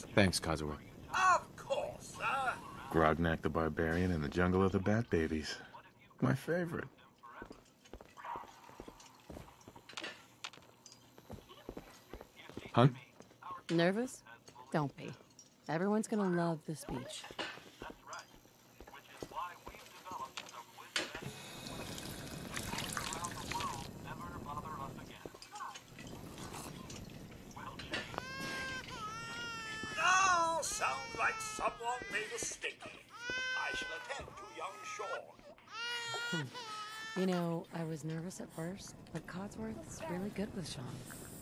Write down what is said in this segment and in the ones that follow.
Thanks, Kazuo. Of course, sir. Grognak the Barbarian in the Jungle of the Bat Babies. My favorite. Hun? Nervous? Don't be. Everyone's gonna love the speech. Oh, sounds like someone made a sticky. I shall attend to young Sean. You know, I was nervous at first, but Codsworth's really good with Sean.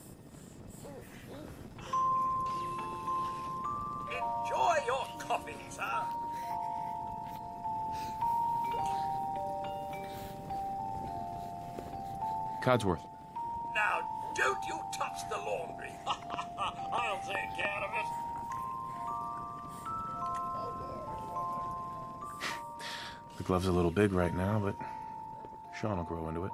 Enjoy your coffee, sir. Codsworth. Now, don't you touch the laundry. I'll take care of it. The glove's a little big right now, but Sean will grow into it.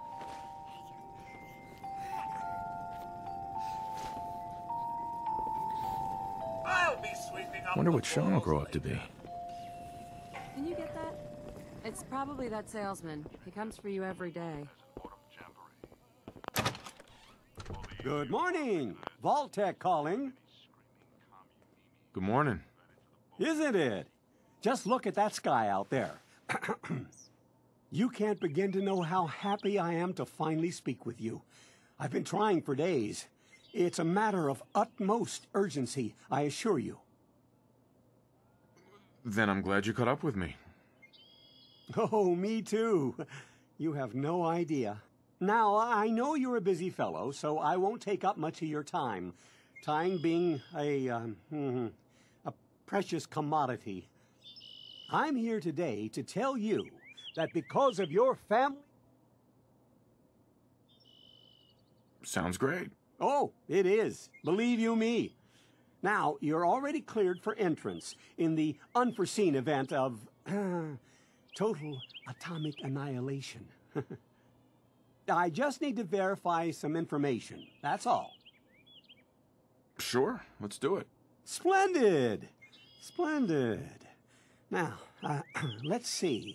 I'll be sweeping up. Wonder the what Sean will floors grow up to be. later. Can you get that? It's probably that salesman. He comes for you every day. Good morning. Vault-Tec calling. Good morning. Isn't it? Just look at that sky out there. You can't begin to know how happy I am to finally speak with you. I've been trying for days. It's a matter of utmost urgency, I assure you. Then I'm glad you caught up with me. Oh, me too. You have no idea. Now, I know you're a busy fellow, so I won't take up much of your time. Time being a precious commodity. I'm here today to tell you that because of your family... Sounds great. Oh, it is. Believe you me. Now, you're already cleared for entrance in the unforeseen event of total atomic annihilation. I just need to verify some information. That's all. Sure, let's do it. Splendid. Splendid. Now, let's see.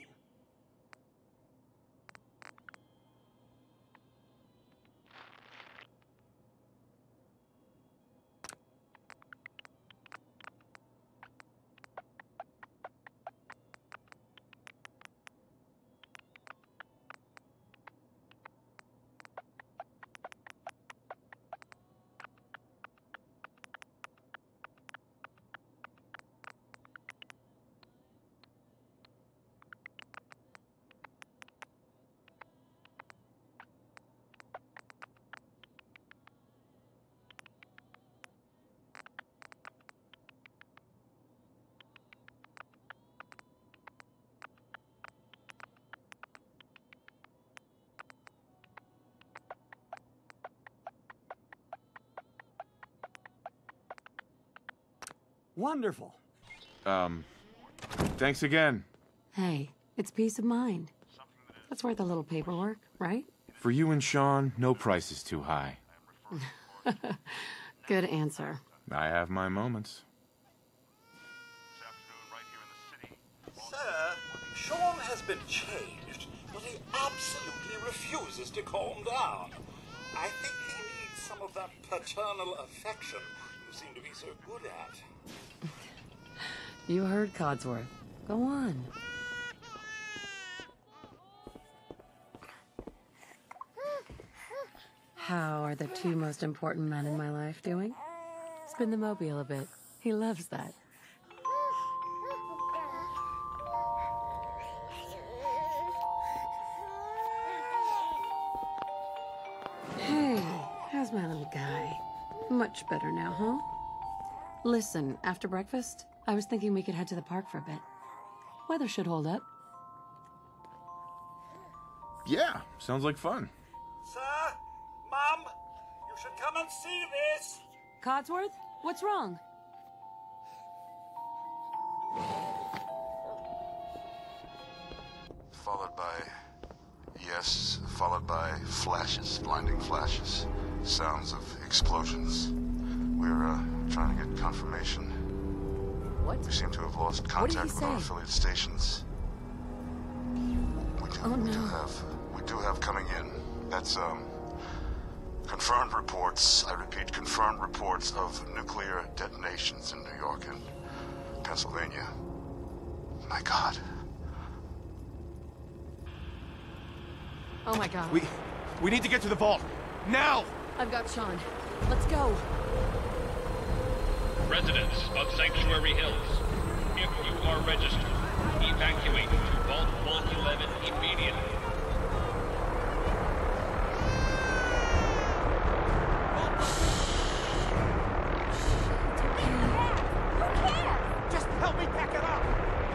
Wonderful. Thanks again. Hey, it's peace of mind. That's worth a little paperwork, right? For you and Sean, no price is too high. Good answer. I have my moments. Sir, Sean has been changed, but he absolutely refuses to calm down. I think he needs some of that paternal affection you seem to be so good at. You heard Codsworth. Go on. How are the two most important men in my life doing? Spin the mobile a bit. He loves that. Hey, how's my little guy? Much better now, huh? Listen, after breakfast, I was thinking we could head to the park for a bit. Weather should hold up. Yeah, sounds like fun. Sir, Mum, you should come and see this. Codsworth, what's wrong? Followed by... yes, followed by flashes, blinding flashes. Sounds of explosions. We're Trying to get confirmation. What? We seem to have lost What did contact he with our say? affiliate stations. Oh, no. We do have coming in. That's confirmed reports. I repeat, confirmed reports of nuclear detonations in New York and Pennsylvania. My God. Oh my god. We need to get to the vault. Now! I've got Sean. Let's go. Residents of Sanctuary Hills, if you are registered, evacuate to Vault 111 immediately. Just help me pack it up!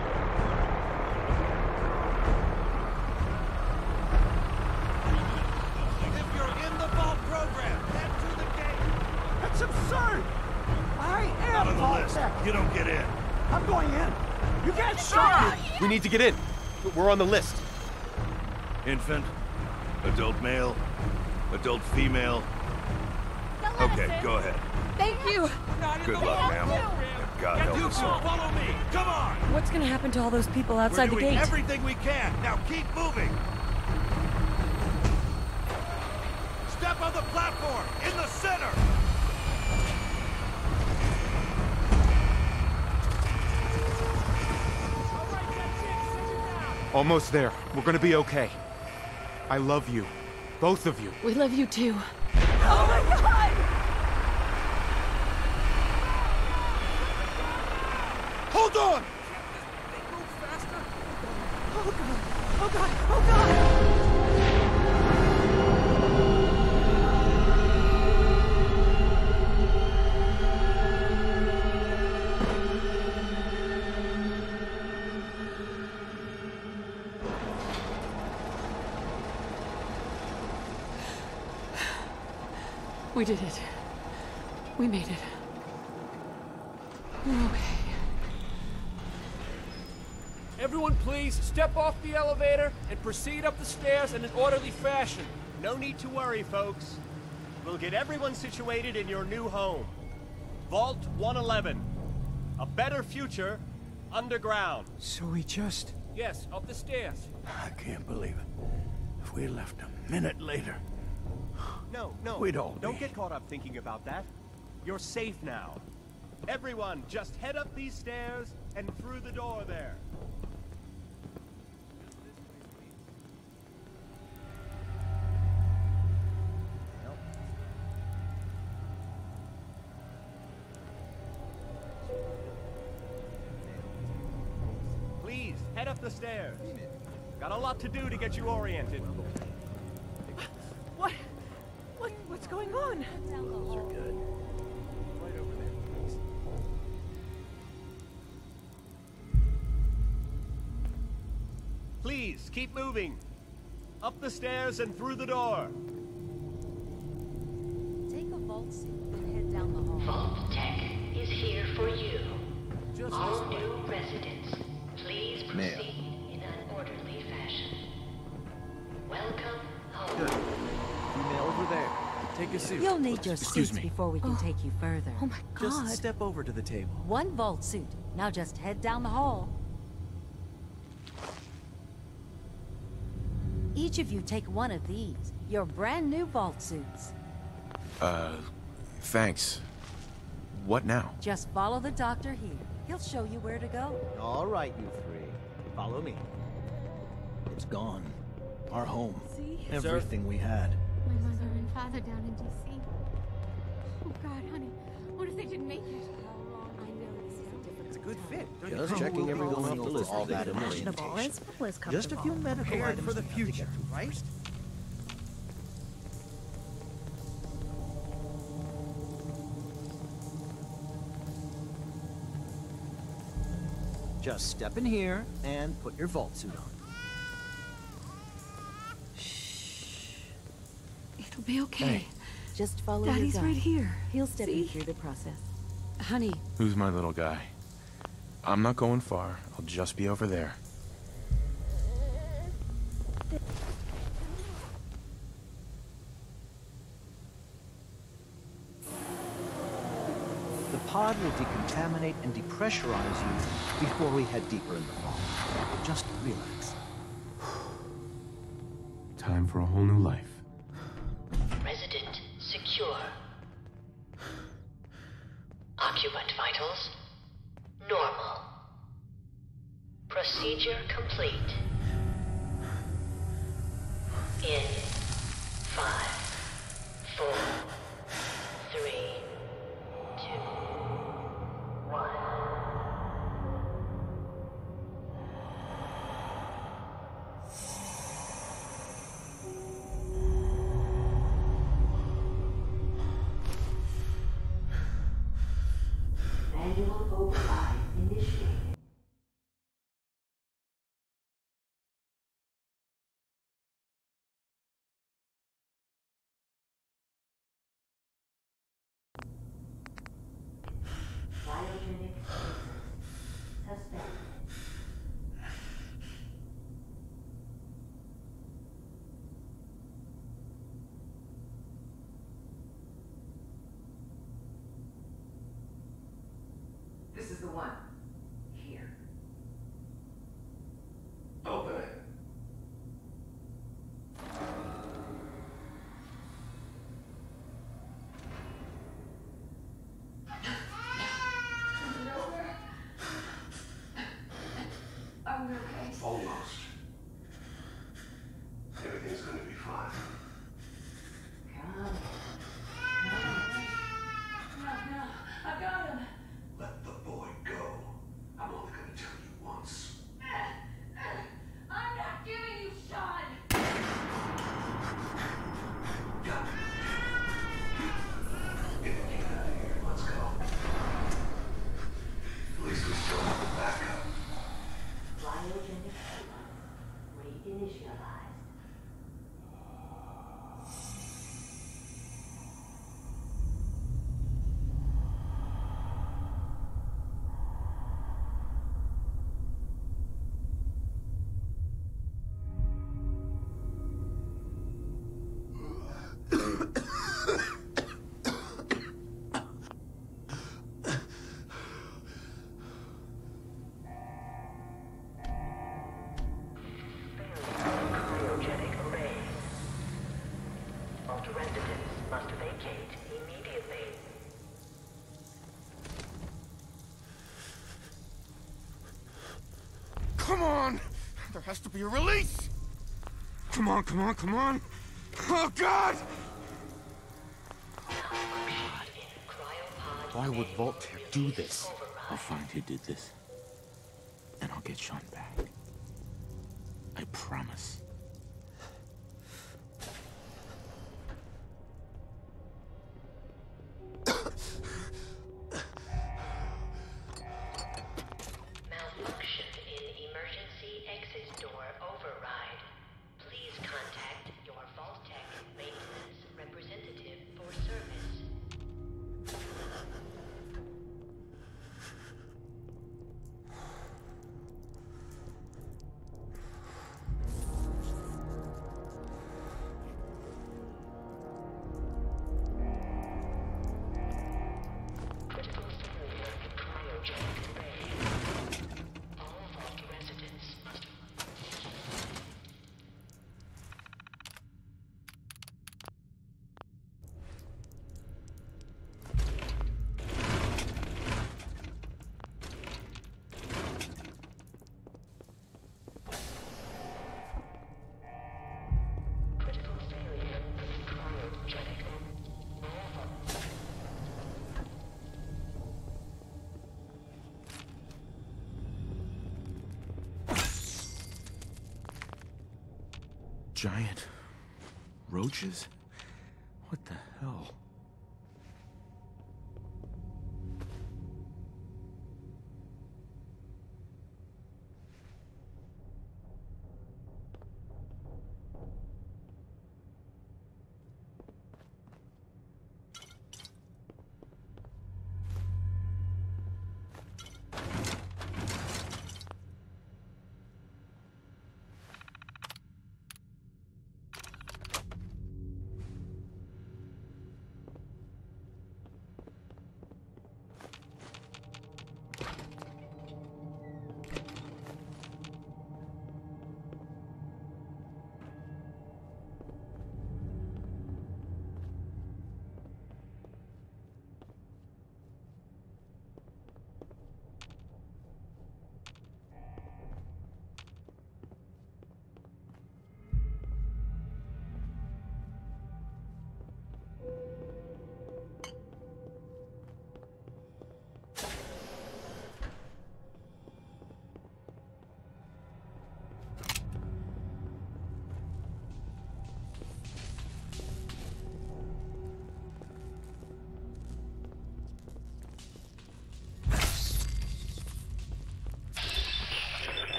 If you're in the vault program, head to the gate. That's absurd! I am Out of the Vault list. Tech. You don't get in. I'm going in. You can't stop me! We need to get in. We're on the list. Infant, adult male, adult female. Okay, go ahead. Thank you. Good luck, ma'am. And God help us all. Follow me. Come on. What's gonna happen to all those people outside We're the doing gate? everything we can. Now keep moving. Step on the platform in the center. Almost there. We're gonna be okay. I love you. Both of you. We love you too. Hold on. We did it. We made it. We're okay. Everyone please, step off the elevator and proceed up the stairs in an orderly fashion. No need to worry, folks. We'll get everyone situated in your new home. Vault 111. A better future underground. So we just... Yes, up the stairs. I can't believe it. If we had left a minute later... No, We'd all don't be- get caught up thinking about that. You're safe now. Everyone, just head up these stairs and through the door there. Please, head up the stairs. Got a lot to do to get you oriented. What's going on? Please, keep moving. Up the stairs and through the door. Take a vault suit and head down the hall. Vault Tech is here for you. All new residents, please proceed in an orderly fashion. Welcome home. Good. Female over there. Take a seat. You'll need your suits before we can take you further. Oh my god. Just step over to the table. One vault suit. Now just head down the hall. Each of you take one of these. Your brand new vault suits. Thanks. What now? Just follow the doctor here. He'll show you where to go. All right, you three. Follow me. It's gone. Our home. See? Everything we had. My mother and father down in D.C. Oh, God, honey. What if they didn't make it? It's a good fit. Just checking everyone off the list. All that Fashionable as well as Just a few medical Prepared items for the we have to get future, through right? first. Just step in here and put your vault suit on. It'll be okay. Hey. Just follow Daddy's your guide. right here. He'll step you See? through the process. Honey, Who's my little guy? I'm not going far. I'll just be over there. The will decontaminate and depressurize you before we head deeper in the vault. Just relax. Time for a whole new life. Resident secure. Occupant vitals normal. Procedure complete. In 5, 4, 3, 2, 1. Manual override initiated. Cryogenic suspended. This is the one. Here. Open it. Are we okay? Almost. Everything's gonna be fine. Come on. No, I got him. Let the boy go. I'm only gonna tell you once. I'm not giving you Sean. Get out of here. Let's go. At least we still have the backup. Cryogenic reinitialized. Cryogenic array. Vault residents must vacate immediately. Come on! There has to be a release! Come on, come on, come on! Oh, God! Why would Voltaire do this? I'll find who did this. And I'll get Sean back. I promise. Malfunction in emergency exit door override. Please contact your Vault-Tec maintenance representative for service. Critical failure in cryogenic array. All Vault residents must... Critical failure in cryogenic Giant roaches? What the hell?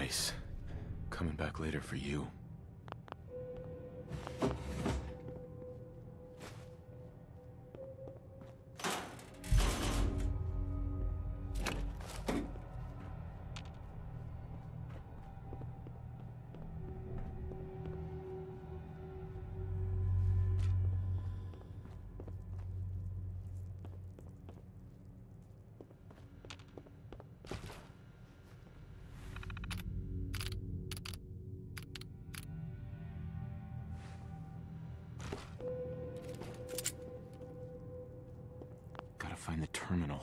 Nice. Coming back later for you. Gotta find the terminal.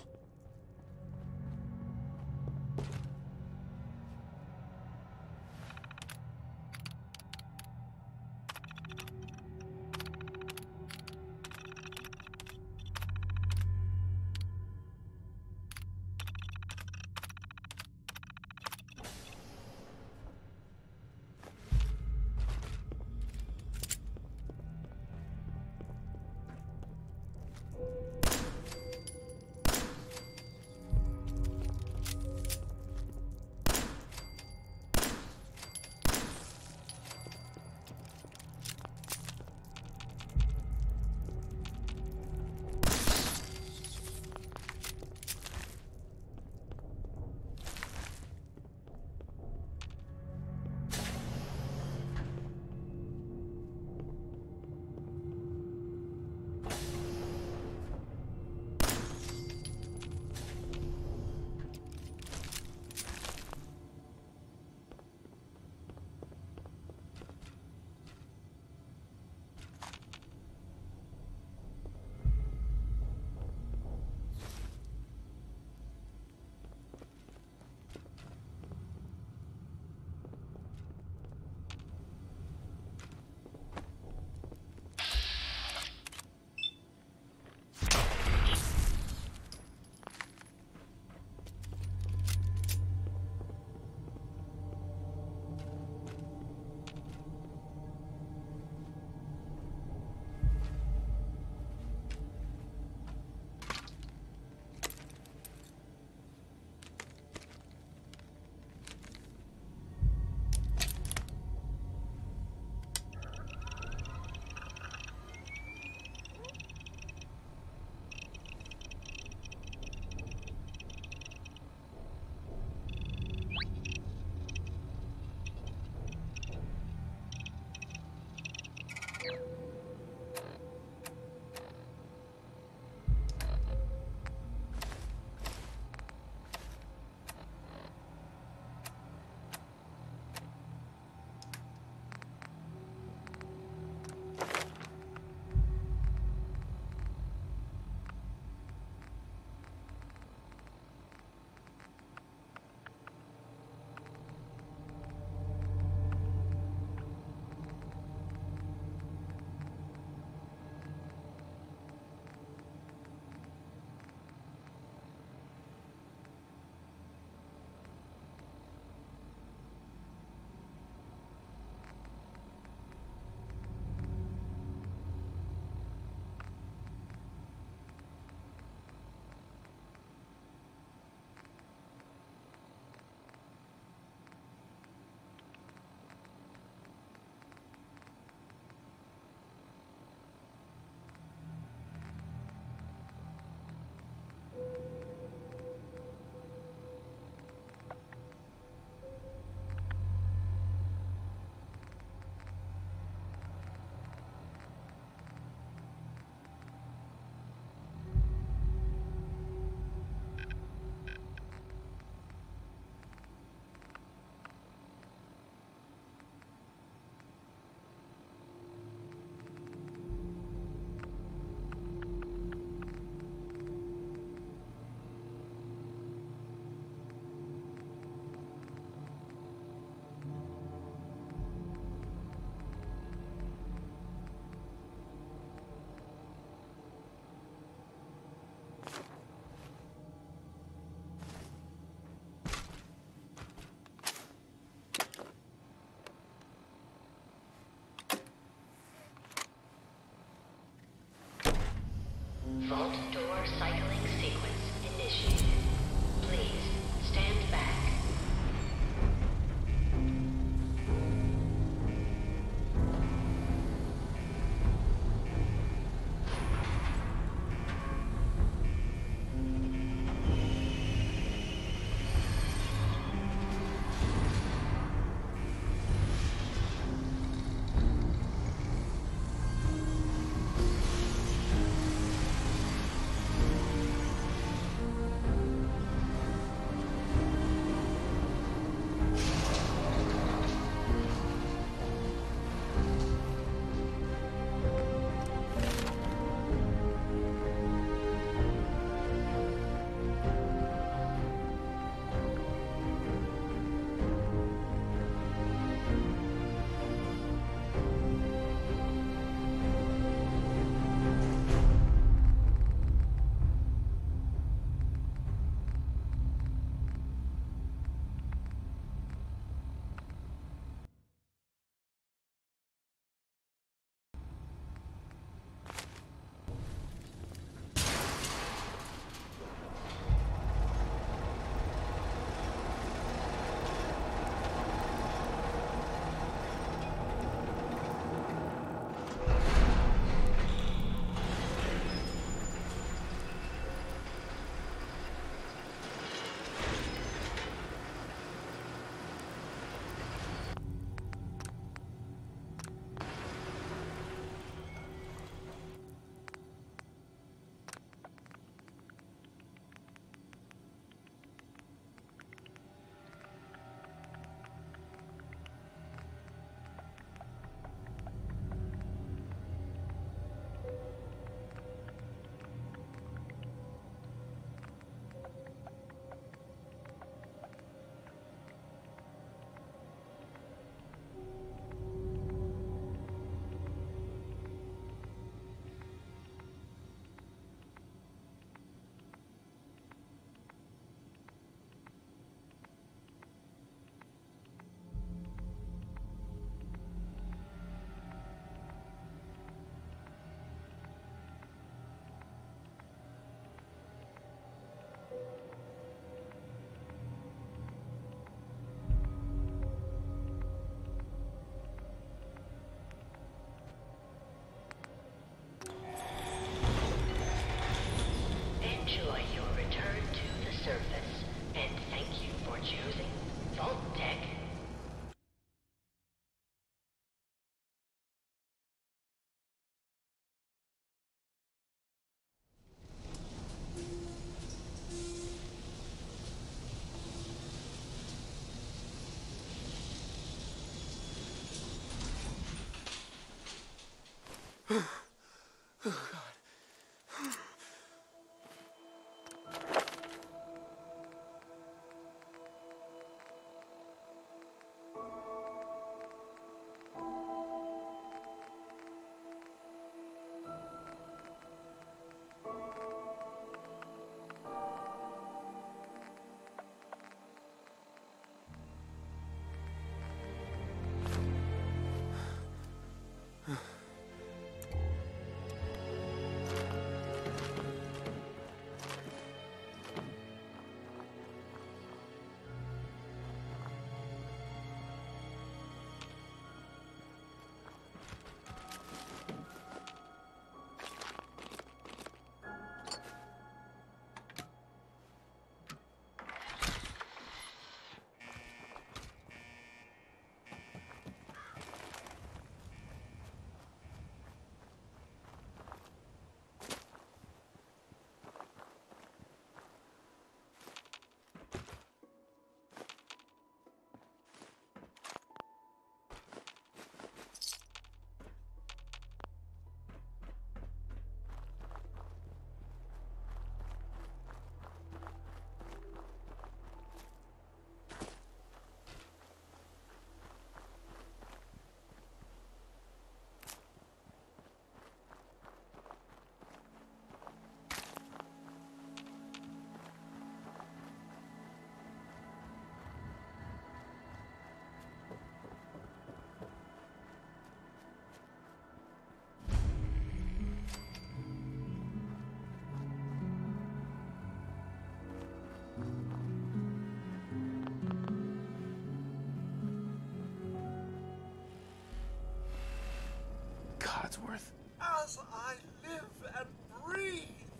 Codsworth. As I live and breathe.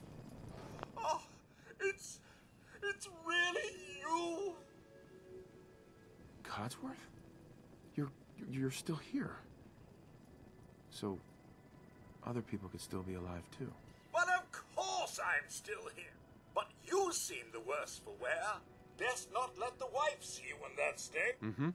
Oh, it's really you. Codsworth? You're still here. So, other people could still be alive too. Well, of course I'm still here. But you seem the worse for wear. Best not let the wife see you in that state. Mm-hmm.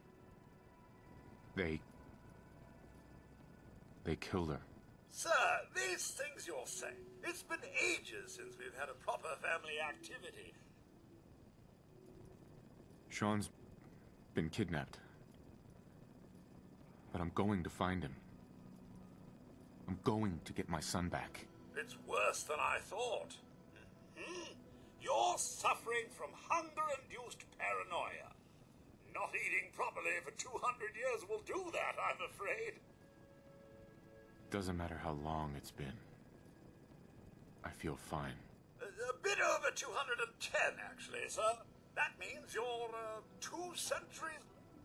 They killed her. Sir, these things you're saying. It's been ages since we've had a proper family activity. Sean's been kidnapped. But I'm going to find him. I'm going to get my son back. It's worse than I thought. You're suffering from hunger-induced paranoia. Not eating properly for 200 years will do that, I'm afraid. Doesn't matter how long it's been. I feel fine. A bit over 210, actually, sir. That means you're 2 centuries...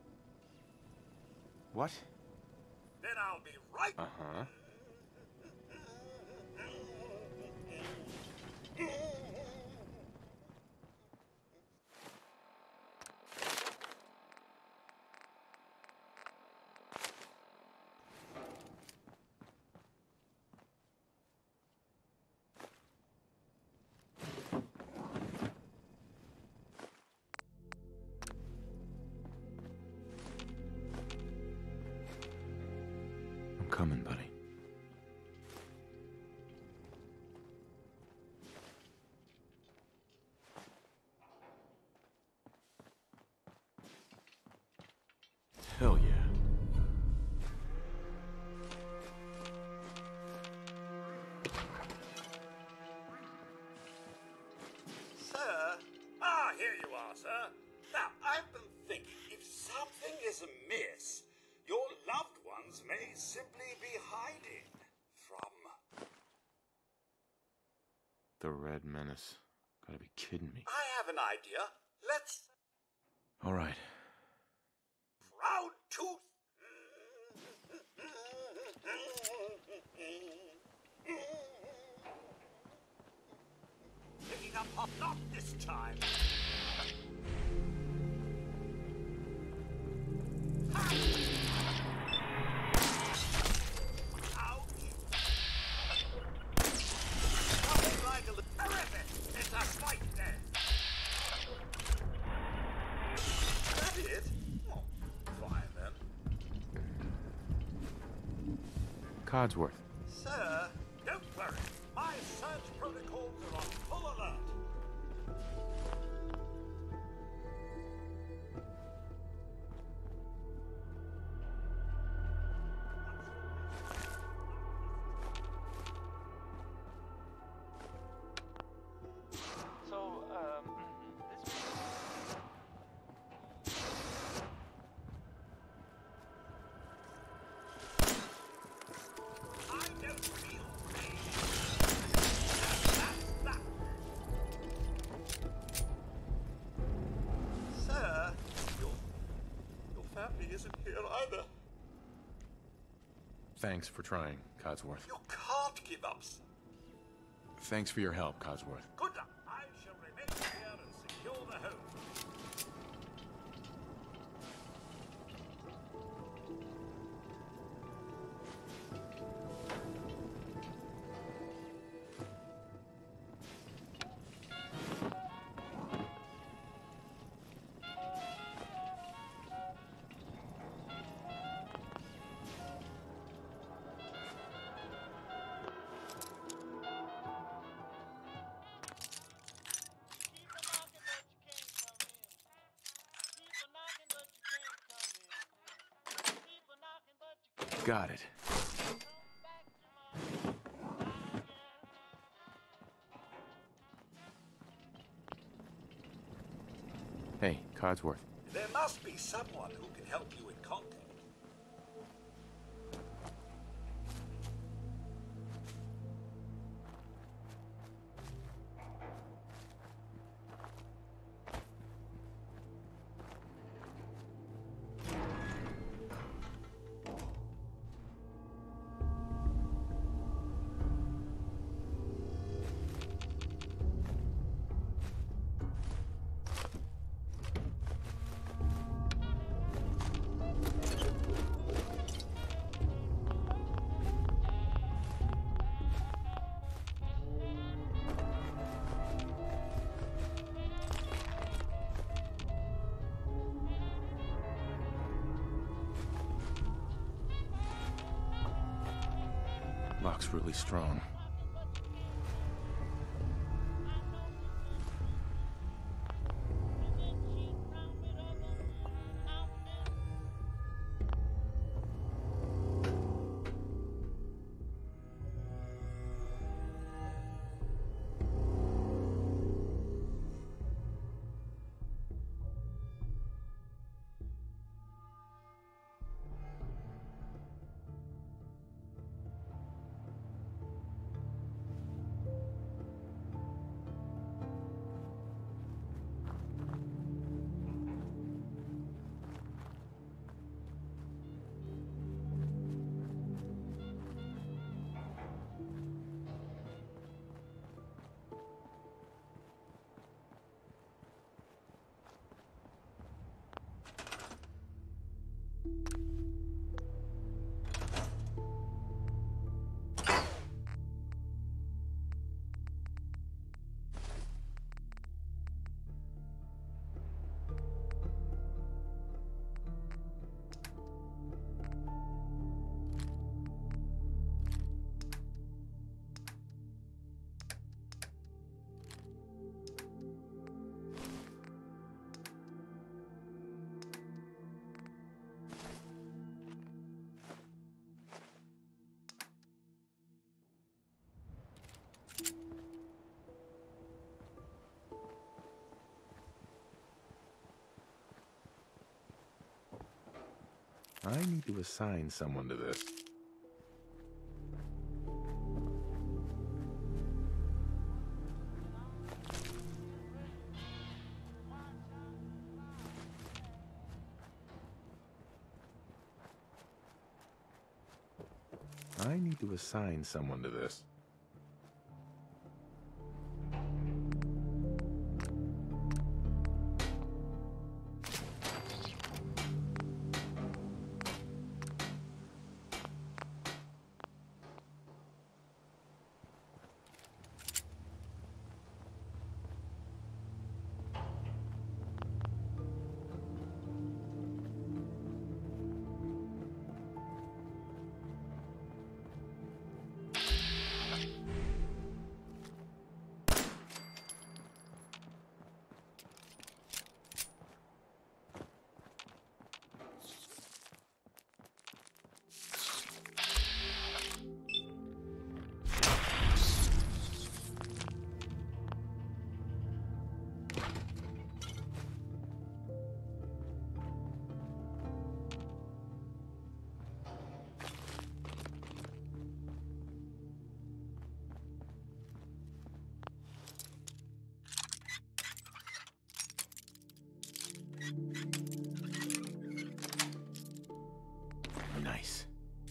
What? Then I'll be right... Uh-huh. I'm coming, buddy. Hell yeah. Sir? Here you are, sir. Now, I've been thinking, if something is amiss, your loved ones may simply be hiding from... The Red Menace. Gotta be kidding me. I have an idea. Let's... All right. Proud tooth. Picking up hot, not this time. Ouch. Nothing like a little... Terrific. It's a fight then. That it? Fine, then. Codsworth. Sir, don't worry. My search protocols are on full alert. Isn't here either. Thanks for trying, Codsworth. You can't give up, sir. Thanks for your help, Codsworth. Good luck. I shall remain here and secure the home. Got it. Hey, Codsworth. There must be someone who can help you in contact. Lock's really strong. I need to assign someone to this. I need to assign someone to this. Nice.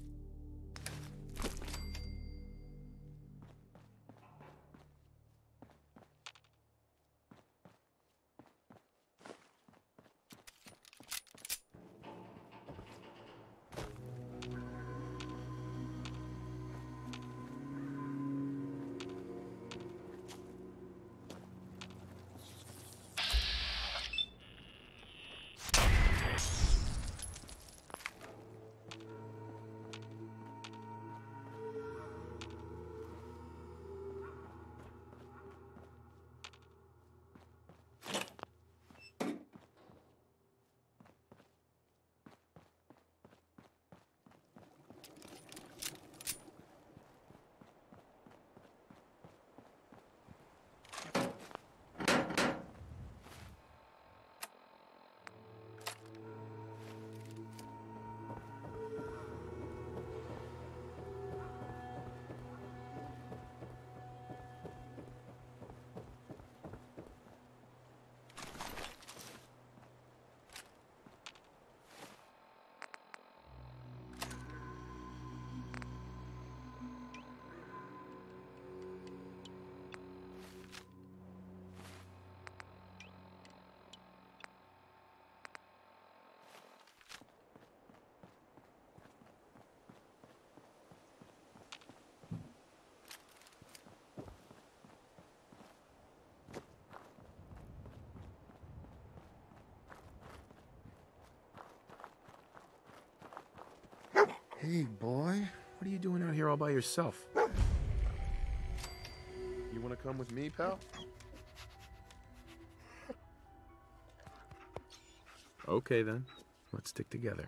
Hey, boy. What are you doing out here all by yourself? You want to come with me, pal? Okay, then. Let's stick together.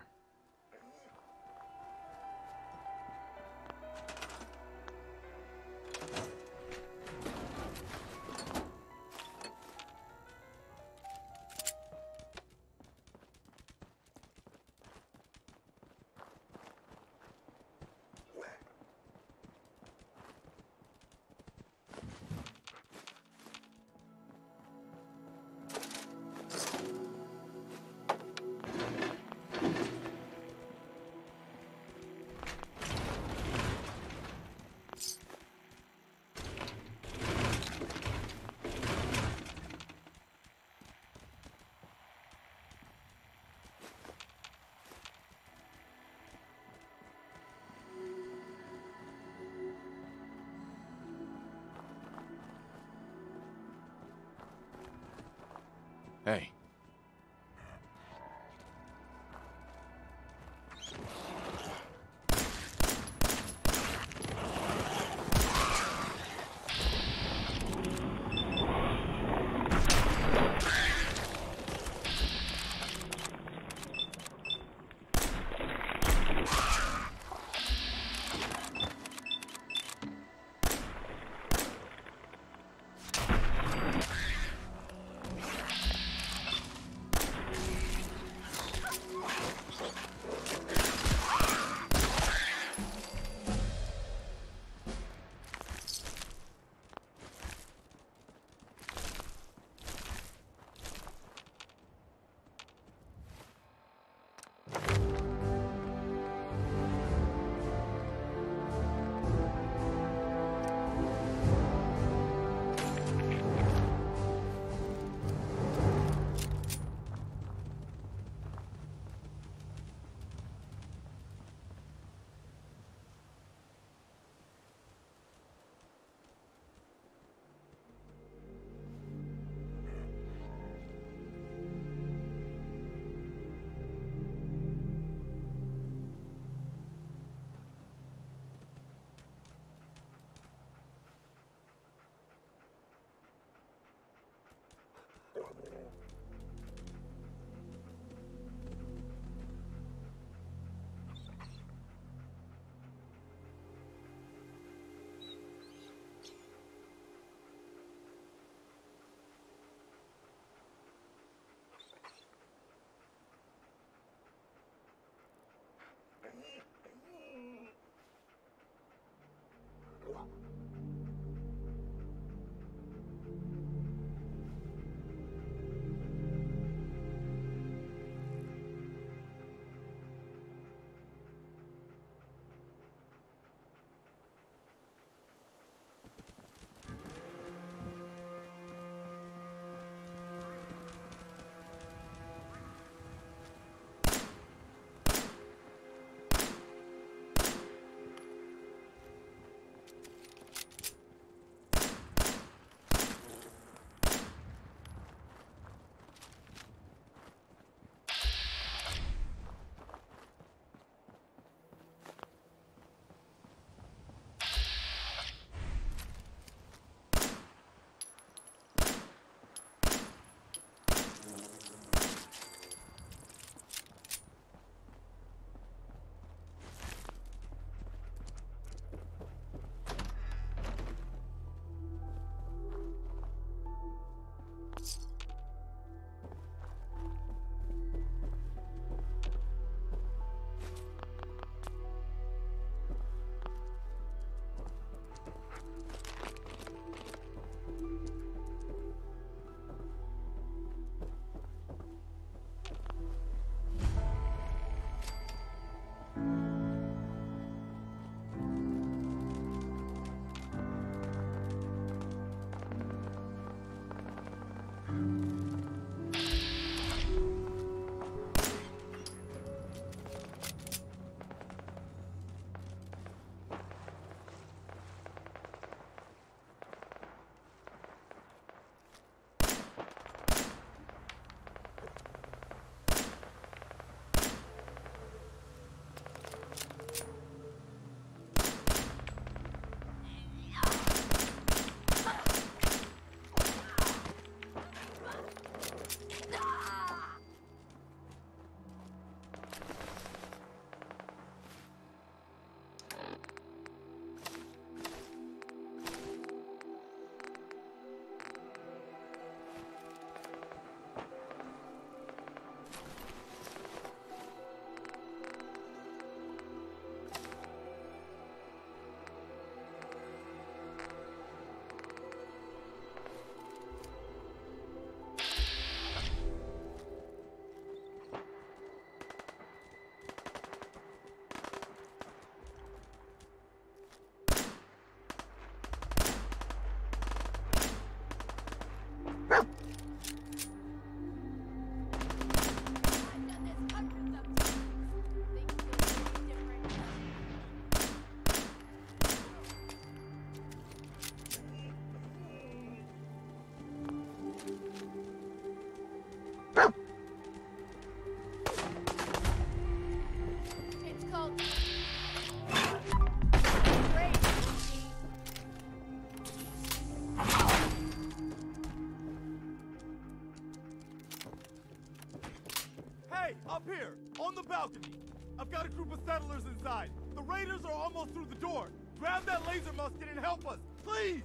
Hey. Here, on the balcony. I've got a group of settlers inside. The raiders are almost through the door. Grab that laser musket and help us, please!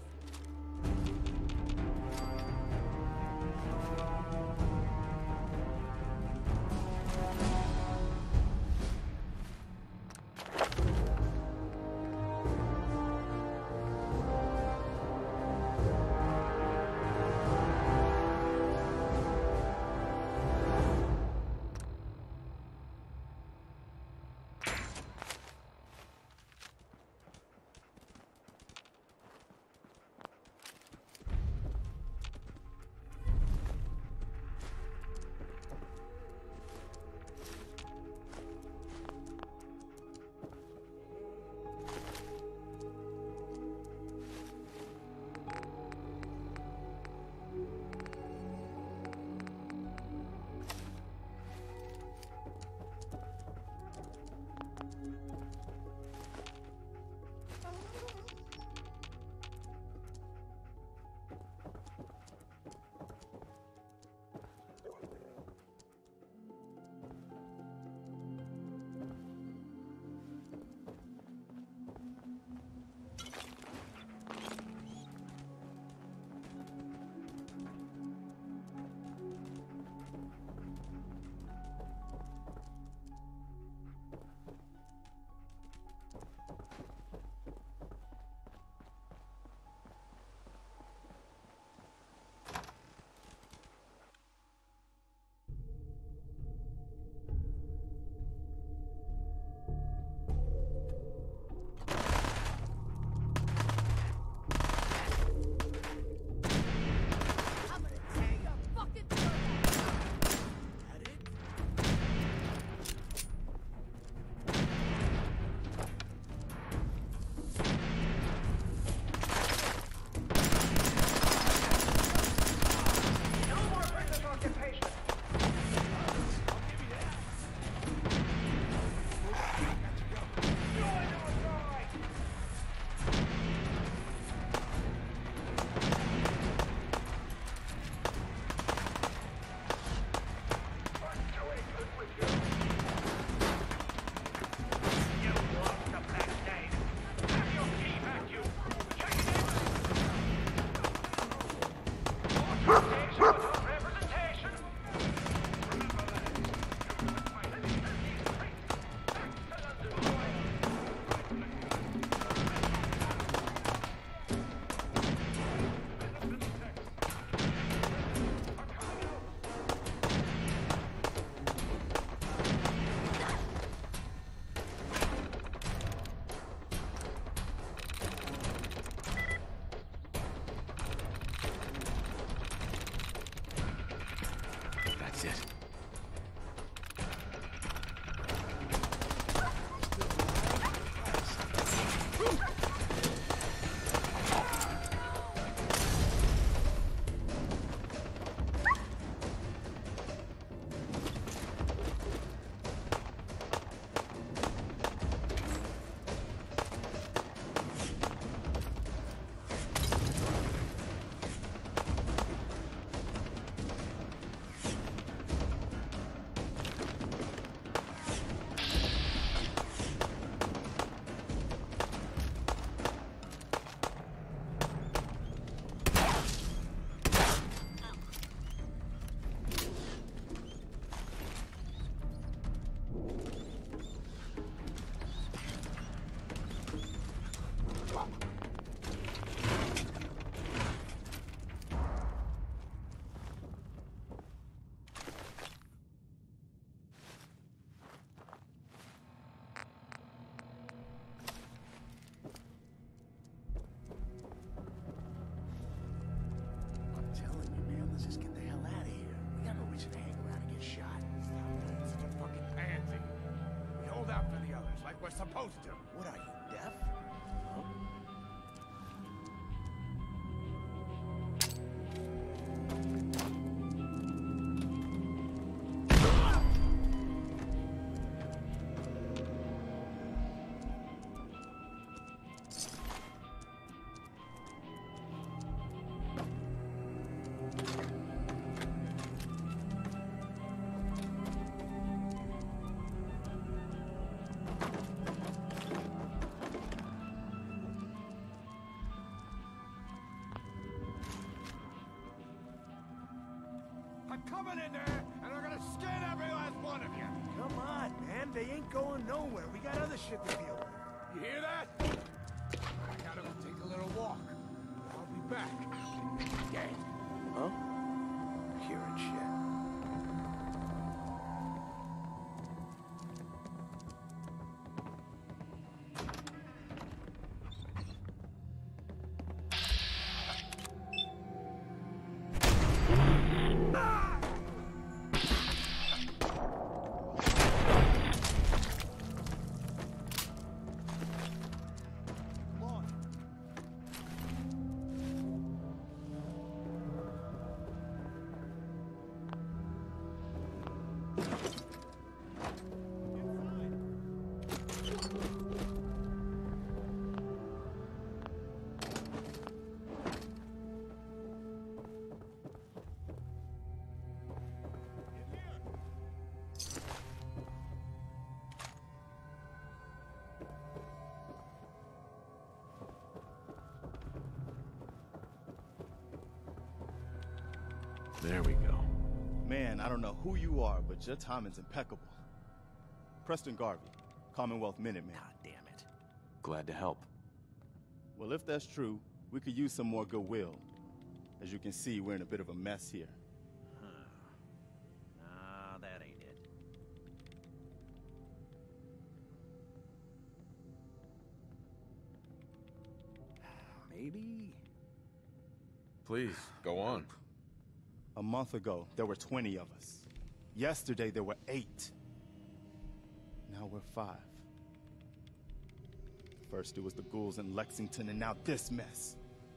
We're supposed to. What are you, deaf? Huh? coming in there, and they're gonna skin every last one of you. Come on, man. They ain't going nowhere. We got other shit to deal with. You hear that? I gotta go take a little walk. I'll be back. Gang. Huh? Hearing shit. There we go. Man, I don't know who you are, but your timing's impeccable. Preston Garvey, Commonwealth Minuteman. God damn it. Glad to help. Well, if that's true, we could use some more goodwill. As you can see, we're in a bit of a mess here. Nah, that ain't it. Maybe? Please, go on. A month ago, there were 20 of us. Yesterday, there were 8. Now we're 5. First, it was the ghouls in Lexington, and now this mess.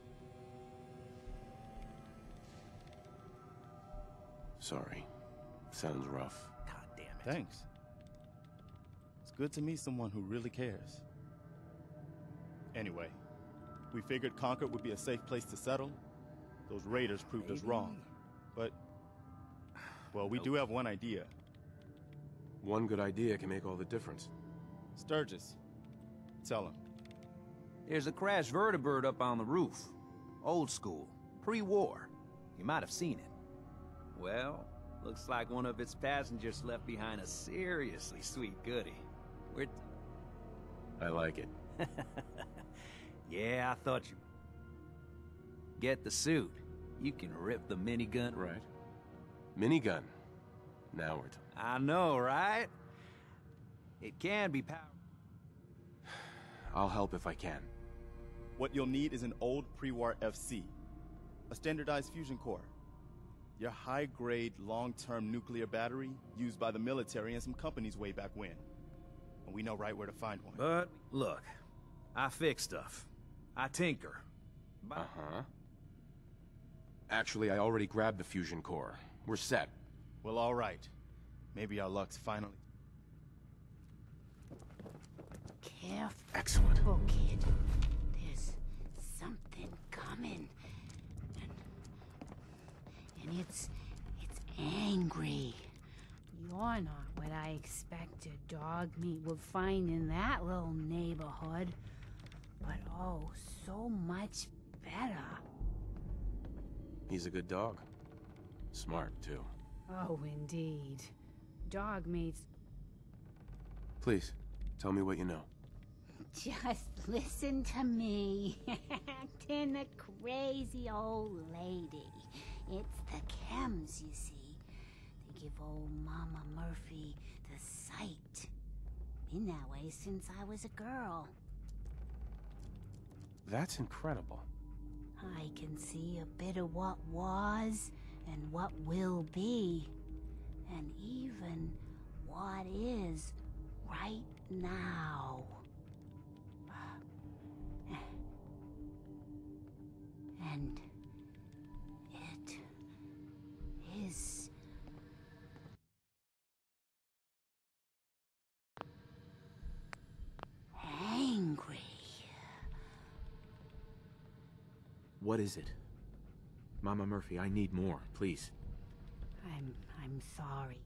Sorry. Sounds rough. God damn it. Thanks. It's good to meet someone who really cares. Anyway, we figured Concord would be a safe place to settle. Those raiders proved us wrong. But, well, we do have one idea. One good idea can make all the difference. Sturgis, tell him. There's a crashed vertibird up on the roof. Old school. Pre-war. You might have seen it. Well, looks like one of its passengers left behind a seriously sweet goodie. I like it. Yeah, I thought you... Get the suit. You can rip the minigun. Right. Minigun. Now we're talking. I know, right? It can be powerful. I'll help if I can. What you'll need is an old pre-war FC. A standardized fusion core. Your high-grade, long-term nuclear battery used by the military and some companies way back when. And we know right where to find one. But, look. I fix stuff. I tinker. Uh-huh. Actually, I already grabbed the fusion core. We're set. Well, all right. Maybe our luck's finally... Careful. Excellent. Kid. There's something coming. And it's angry. You're not what I expected dog meat would find in that little neighborhood. But oh, so much better. He's a good dog. Smart, too. Oh, indeed. Dog meat's... Please, tell me what you know. Just listen to me. Acting a crazy old lady. It's the chems, you see. They give old Mama Murphy the sight. Been that way since I was a girl. That's incredible. I can see a bit of what was and what will be. And even what is right now. And it is angry. What is it? Mama Murphy, I need more, please. I'm sorry.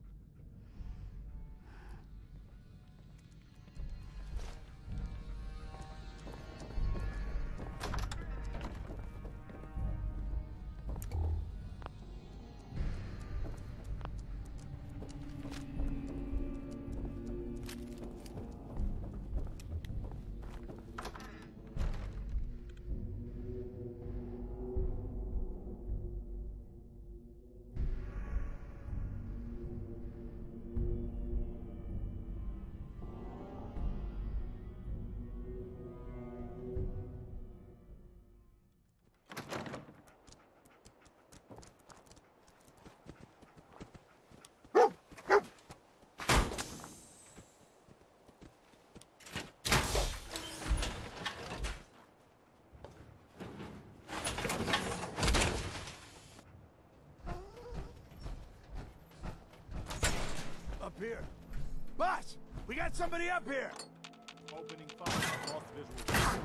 here. Boss, we got somebody up here. Opening fire. I've lost visual.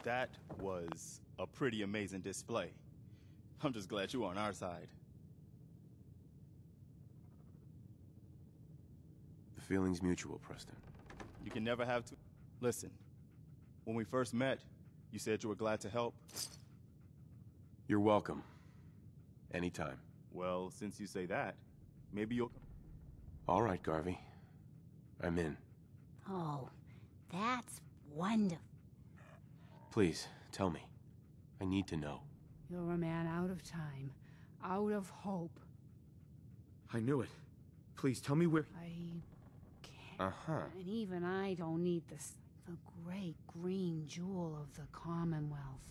That was a pretty amazing display. I'm just glad you're on our side. The feeling's mutual, Preston. You can never have to... Listen, when we first met, you said you were glad to help. You're welcome. Anytime. Well, since you say that, maybe you'll... All right, Garvey. I'm in. Oh, that's wonderful. Please, tell me. I need to know. You're a man out of time, out of hope. I knew it. Please, tell me where... I can't... Uh-huh. And even I don't need this. The great green jewel of the Commonwealth.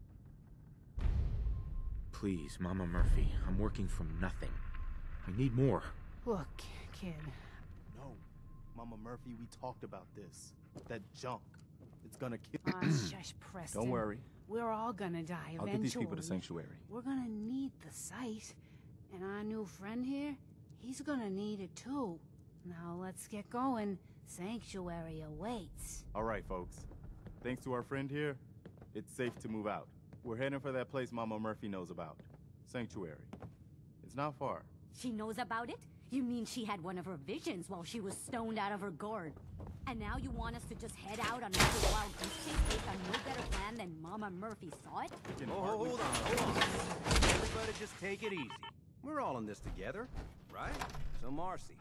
Please, Mama Murphy. I'm working from nothing. I need more. Look, kid. No. Mama Murphy, we talked about this. That junk. It's gonna kill... Shush, Preston. Don't worry. We're all gonna die eventually. I'll get these people to Sanctuary. We're gonna need the site. And our new friend here, he's gonna need it too. Now let's get going. Sanctuary awaits. All right, folks. Thanks to our friend here, it's safe to move out. We're heading for that place Mama Murphy knows about. Sanctuary. It's not far. She knows about it? You mean she had one of her visions while she was stoned out of her gourd? And now you want us to just head out on another wild goose chase based on no better plan than Mama Murphy saw it? Oh, hold on. Everybody just take it easy. We're all in this together, right? So, Marcy.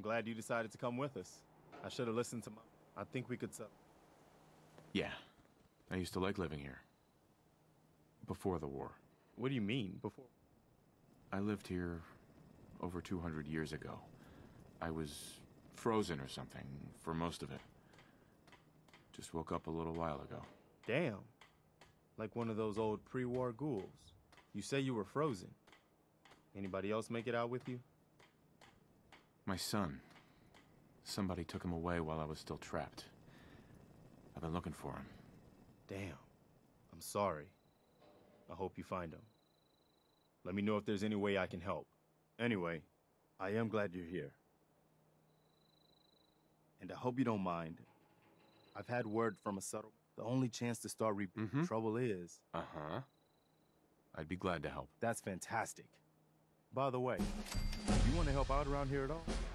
I'm glad you decided to come with us. I should have listened to my... I think we could... Yeah. I used to like living here. Before the war. What do you mean, before? I lived here over 200 years ago. I was frozen or something for most of it. Just woke up a little while ago. Damn. Like one of those old pre-war ghouls. You say you were frozen. Anybody else make it out with you? My son. Somebody took him away while I was still trapped. I've been looking for him. Damn. I'm sorry. I hope you find him. Let me know if there's any way I can help. Anyway, I am glad you're here. And I hope you don't mind. I've had word from a subtle... The only chance to start repeating trouble is... Uh-huh. I'd be glad to help. That's fantastic. By the way, you want to help out around here at all?